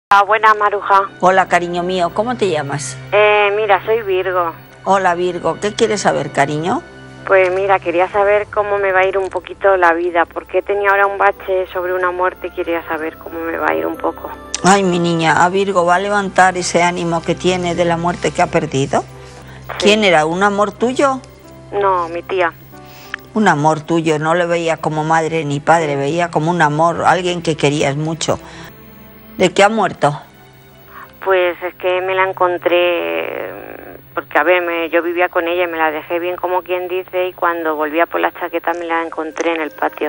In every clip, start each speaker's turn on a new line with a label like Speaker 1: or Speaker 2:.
Speaker 1: Buenas, Maruja.
Speaker 2: Hola, cariño mío, ¿cómo te llamas?
Speaker 1: Mira, soy Virgo.
Speaker 2: Hola, Virgo, ¿qué quieres saber, cariño?
Speaker 1: Pues mira, quería saber cómo me va a ir un poquito la vida, porque tenía ahora un bache sobre una muerte y quería saber cómo me va a ir un poco.
Speaker 2: Ay, mi niña, ¿a Virgo va a levantar ese ánimo que tiene de la muerte que ha perdido?
Speaker 1: Sí.
Speaker 2: ¿Quién era? ¿Un amor tuyo?
Speaker 1: No, mi tía.
Speaker 2: Un amor tuyo, no le veía como madre ni padre, veía como un amor, alguien que querías mucho. ¿De qué ha muerto?
Speaker 1: Pues es que me la encontré, porque a ver, yo vivía con ella y me la dejé bien como quien dice, y cuando volvía por la chaqueta me la encontré en el patio.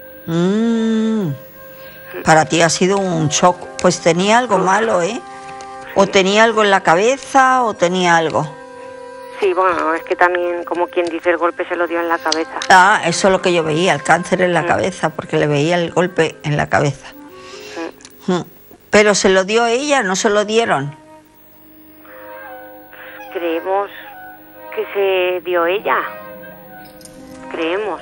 Speaker 2: Para ti ha sido un shock. Pues tenía algo malo, ¿eh? O tenía algo en la cabeza o tenía algo.
Speaker 1: Sí, bueno, es que también como quien dice el golpe se lo dio en la cabeza.
Speaker 2: Ah, eso es lo que yo veía, el cáncer en la cabeza, porque le veía el golpe en la cabeza. Pero se lo dio ella, no se lo dieron.
Speaker 1: Creemos que se dio ella. Creemos.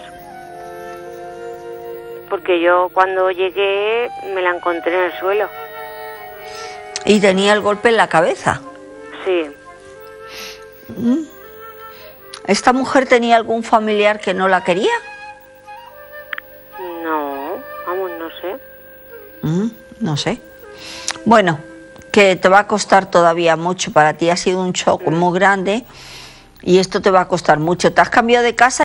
Speaker 1: Porque yo cuando llegué me la encontré en el suelo.
Speaker 2: Y tenía el golpe en la cabeza.
Speaker 1: Sí.
Speaker 2: ¿Esta mujer tenía algún familiar que no la quería?
Speaker 1: No, vamos, no sé.
Speaker 2: No sé. Bueno, que te va a costar todavía mucho. Para ti ha sido un shock muy grande y esto te va a costar mucho. ¿Te has cambiado de casa?